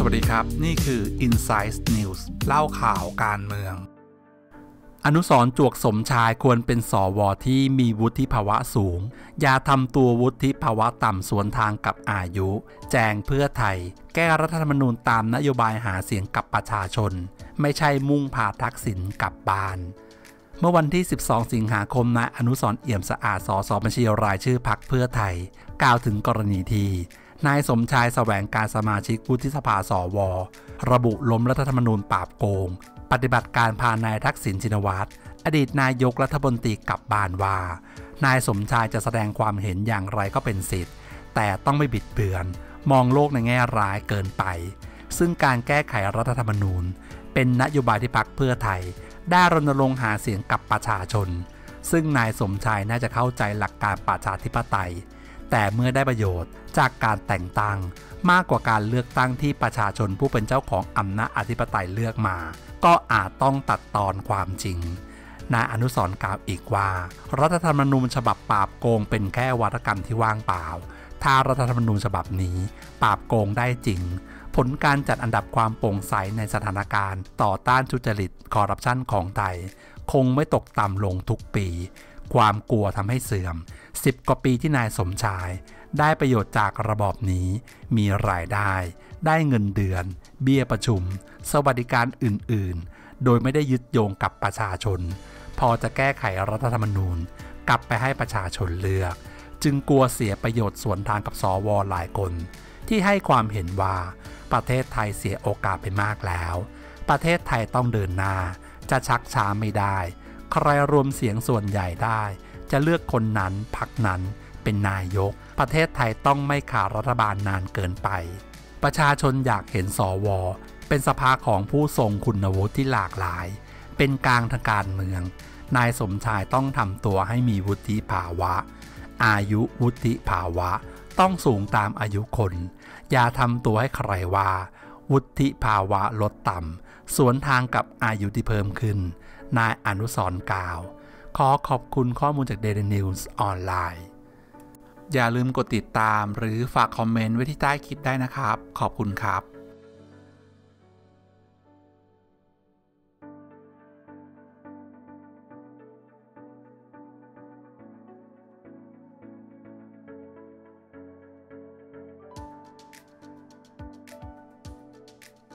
วัสดีครับนี่คือ Insight News เล่าข่าวการเมืองอนุสรณ์ จวกสมชายควรเป็นสวที่มีวุฒิภาวะสูงอย่าทำตัววุฒิภาวะต่ำสวนทางกับอายุแจงเพื่อไทยแก้รัฐธรรมนูญตามนโยบายหาเสียงกับประชาชนไม่ใช่มุ่งพาทักษิณกลับบ้านเมื่อวันที่12สิงหาคมนายอนุสรณ์ เอี่ยมสะอาด สสบัญชีรายชื่อพรรคเพื่อไทยกล่าวถึงกรณีที่นายสมชายแสวงการสมาชิกวุฒิสภาสวระบุล้มรัฐธรรมนูญปราบโกงปฏิบัติการพานายทักษิณชินวัตรอดีตนายกรัฐมนตรีกลับบ้านว่านายสมชายจะแสดงความเห็นอย่างไรก็เป็นสิทธิ์แต่ต้องไม่บิดเบือนมองโลกในแง่ร้ายเกินไปซึ่งการแก้ไขรัฐธรรมนูญเป็นนโยบายที่พรรคเพื่อไทยได้รณรงค์หาเสียงกับประชาชนซึ่งนายสมชายน่าจะเข้าใจหลักการประชาธิปไตยแต่เมื่อได้ประโยชน์จากการแต่งตั้งมากกว่าการเลือกตั้งที่ประชาชนผู้เป็นเจ้าของอำนาจอธิปไตยเลือกมาก็อาจต้องตัดตอนความจริงนายอนุสรณ์กล่าวอีกว่ารัฐธรรมนูญฉบับปราบโกงเป็นแค่วาทกรรมที่ว่างเปล่าถ้ารัฐธรรมนูญฉบับนี้ปราบโกงได้จริงผลการจัดอันดับความโปร่งใสในสถานการณ์ต่อต้านทุจริตคอร์รัปชันของไทยคงไม่ตกต่ำลงทุกปีความกลัวทำให้เสื่อม10 กว่าปีที่นายสมชายได้ประโยชน์จากระบอบนี้มีรายได้เงินเดือนเบี้ยประชุมสวัสดิการอื่นๆโดยไม่ได้ยึดโยงกับประชาชนพอจะแก้ไขรัฐธรรมนูญกลับไปให้ประชาชนเลือกจึงกลัวเสียประโยชน์สวนทางกับสวหลายคนที่ให้ความเห็นว่าประเทศไทยเสียโอกาสไปมากแล้วประเทศไทยต้องเดินหน้าจะชักช้าไม่ได้ใครรวมเสียงส่วนใหญ่ได้จะเลือกคนนั้นพรรคนั้นเป็นนายกประเทศไทยต้องไม่ขาดรัฐบาลนานเกินไปประชาชนอยากเห็นสวเป็นสภาของผู้ทรงคุณวุฒิที่หลากหลายเป็นกลางทางการเมืองนายสมชายต้องทำตัวให้มีวุฒิภาวะอายุวุฒิภาวะต้องสูงตามอายุคนอย่าทำตัวให้ใครว่าวุฒิภาวะลดต่ำสวนทางกับอายุที่เพิ่มขึ้นนายอนุสรณ์กล่าวขอขอบคุณข้อมูลจาก Daily News ออนไลน์อย่าลืมกดติดตามหรือฝากคอมเมนต์ไว้ที่ใต้คลิปได้นะครับขอบคุณครับ